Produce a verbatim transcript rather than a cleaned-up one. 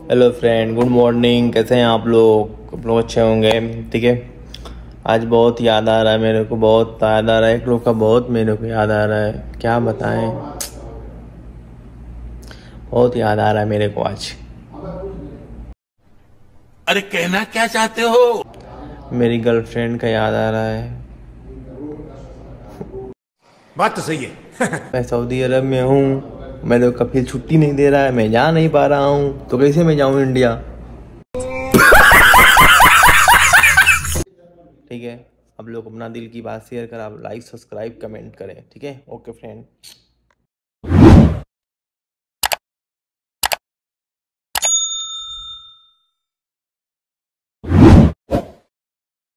Hello friend, good morning. कैसे हैं आप लोग? आप लोग अच्छे होंगे, ठीक है। आज बहुत याद आ रहा है मेरे को, बहुत याद आ रहा है एक लोग का, बहुत मेरे को याद आ रहा है, क्या बताएं। बहुत याद आ रहा है मेरे को आज। अरे कहना क्या चाहते हो? मेरी गर्लफ्रेंड का याद आ रहा है। बात तो सही है। मैं सऊदी अरब में हूँ, मेरे को कफिल छुट्टी नहीं दे रहा है, मैं जा नहीं पा रहा हूँ, तो कैसे मैं जाऊँ इंडिया? ठीक है, आप लोग अपना दिल की बात शेयर कर, आप लाइक सब्सक्राइब कमेंट करें, ठीक है। Okay friend.